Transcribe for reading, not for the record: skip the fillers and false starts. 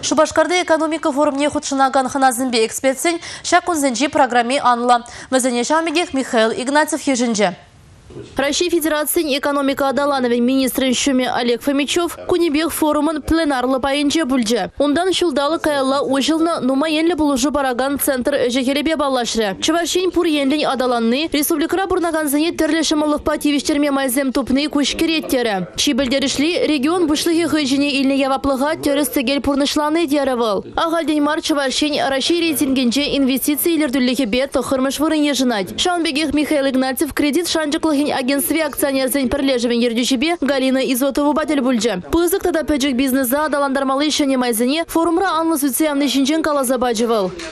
Шубашкарда экономика форумне худшынаган ханазынбе экспертсен шакунзенжи программе анла. Мазане шамигех Михаил Игнатьев ежинже. Россия Федерации экономика адалановен министрин шуме Олег Фомичев кунебех форумын пленарлы пайынче бульже. Ондан шулдалы каялла ожылны нумаенлі булужу бараган центр жекелебе балашры. Чувашин пур енлень адаланны республикара бурнаганзыне терлешімылық пативиштерме майзем тупны кушкереттері. Чибілдерішли регион бұшлығы ғыжіне иліне яваплыға терістігел пурнышланы деревал. Ағалден мар Чувашин Россия рейтингенже инвестициялердулігі бет тұқырмыш вырын ежінать. Шанбегех Михаил Игнатьев кредит шанжықлығы агентстве акционерзен перлежевен ердюшебе Галина Изотова батель бульджа. Пызык тада пөджік бизнеса адаландармалы шене майзыне форумра анлы суциямны шинчен кала забаджывал.